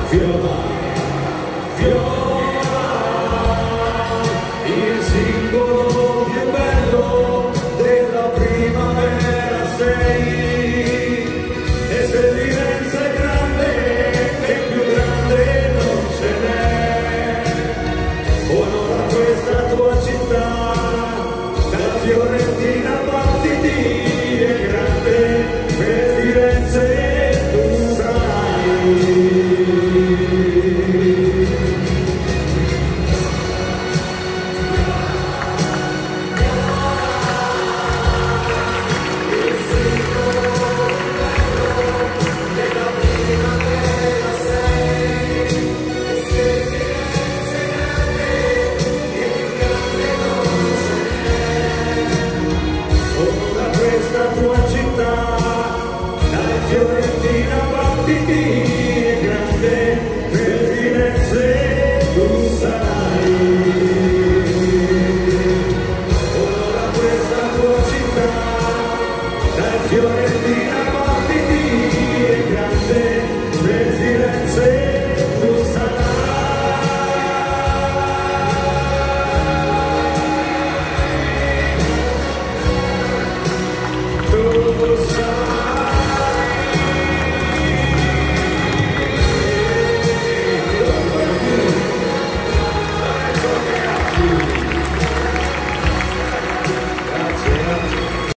Fiora, Fiora, il simbolo più bello della primavera sei, e se Firenze è grande e più grande non ce n'è, onora questa tua città, da Fiorentina partiti è grande, per Firenze tu sarai. Fiorentina battiti è grande, per Firenze tu sarai. Ora questa tua città, dai Fiorentina